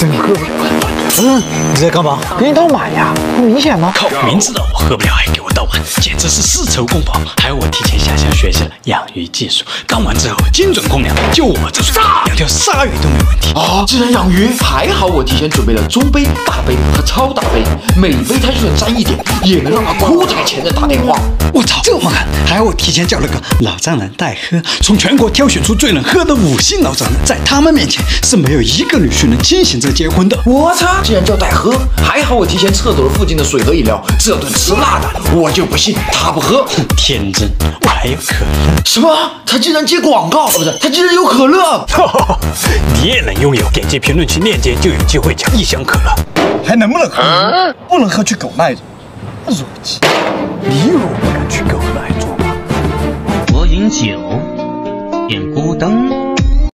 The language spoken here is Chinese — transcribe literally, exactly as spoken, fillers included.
真喝。嗯，你在干嘛？给你倒满呀，不明显吗？ 靠，明知道我喝不了还给我倒满，简直是丝绸共跑。还有我提前下乡学习了养鱼技术，刚完之后精准控粮，就我这水养条鲨鱼都没问题。 哦，竟然养鱼，还好我提前准备了中杯、大杯和超大杯，每杯它就算沾一点，也能让他哭着给前任打电话。 我操，这么狠！还好我提前叫了个老丈人代喝，从全国挑选出最能喝的五星老丈人，在他们面前是没有一个女婿能清醒着结婚的。 我操，竟然叫代喝！还好我提前撤走了附近的水和饮料，这顿吃辣的，我就不信他不喝。 天真，我还有可乐。 什么？他竟然接广告？不是，他竟然有可乐！ 你也能拥有，点击评论区链接就有机会抢一箱可乐。 还能不能喝？啊、不能喝去狗那一种，弱鸡。 你以为我不敢去狗那一种吗？ 我饮酒，点孤灯。